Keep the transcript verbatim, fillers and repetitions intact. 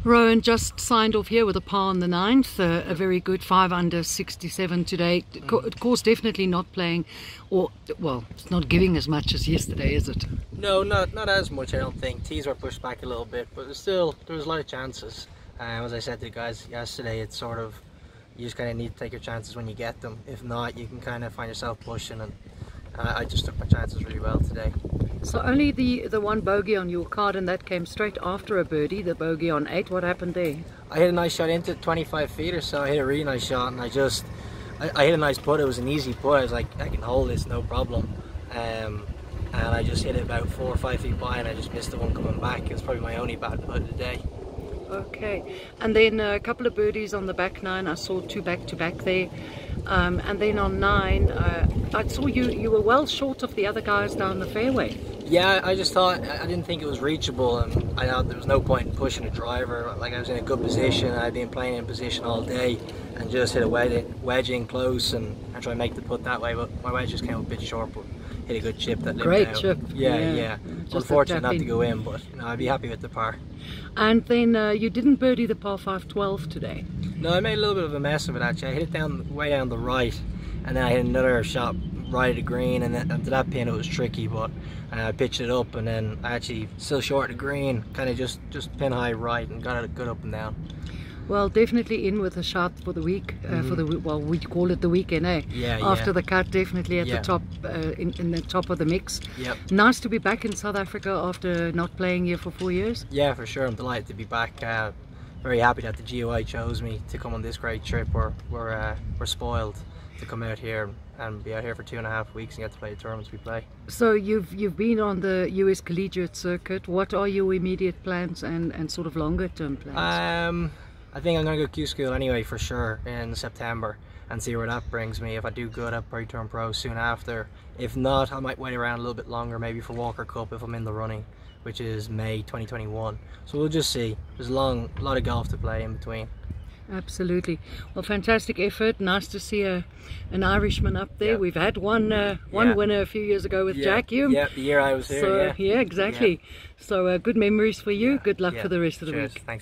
Rowan just signed off here with a par on the ninth, uh, a very good five under sixty-seven today. Of course, definitely not playing, or well, it's not giving as much as yesterday, is it? No, not not as much. I don't think. Tees were pushed back a little bit, but there's still there was a lot of chances. Um, as I said to the guys yesterday, it's sort of you just kind of need to take your chances when you get them. If not, you can kind of find yourself pushing, and uh, I just took my chances really well today. So only the the one bogey on your card, and that came straight after a birdie, the bogey on eight. What happened there? I hit a nice shot into twenty-five feet or so. I hit a really nice shot, and I just I, I hit a nice putt. It was an easy putt. I was like, I can hold this, no problem. Um, and I just hit it about four or five feet by, and I just missed the one coming back. It was probably my only bad putt of the day. Okay, and then a couple of birdies on the back nine. I saw two back to back there, um, and then on nine, uh, I saw you. You were well short of the other guys down the fairway. Yeah, I just thought, I didn't think it was reachable, and I thought there was no point in pushing a driver. Like, I was in a good position, I'd been playing in position all day, and just hit a wedge, wedge in close and, and try to make the putt that way, but my wedge just came up a bit short, but hit a good chip that lived Great out. chip. Yeah, yeah. yeah. Unfortunate not to go in, but you know, I'd be happy with the par. And then uh, you didn't birdie the par five twelve today. No, I made a little bit of a mess of it actually. I hit it down way down the right, and then I hit another shot right at the green, and then and to that pin it was tricky, but uh, I pitched it up, and then I actually still short of the green, kind of just just pin high right, and got it good up and down. Well, definitely in with a shot for the week, uh, mm-hmm. for the well, we call it the weekend, eh? Yeah, After yeah. the cut, definitely at yeah. the top, uh, in, in the top of the mix. Yep. Nice to be back in South Africa after not playing here for four years. Yeah, for sure. I'm delighted to be back. Uh, very happy that the G O I chose me to come on this great trip. We're we're uh, we're spoiled to come out here and be out here for two and a half weeks and get to play the tournaments we play. So you've you've been on the U S collegiate circuit. What are your immediate plans and and sort of longer term plans? Um, I think I'm gonna go Q School anyway for sure in September and see where that brings me. If I do good, I'll probably turn pro soon after. If not, I might wait around a little bit longer, maybe for Walker Cup if I'm in the running, which is May twenty twenty-one. So we'll just see. There's a long, a lot of golf to play in between. Absolutely. Well, fantastic effort. Nice to see a, an Irishman up there. Yeah. We've had one uh, one yeah. winner a few years ago with yeah. Jack Hume. Yeah, the year I was here. So, yeah. yeah, exactly. Yeah. So uh, good memories for you. Yeah. Good luck yeah. for the rest of the Cheers. week. Thanks.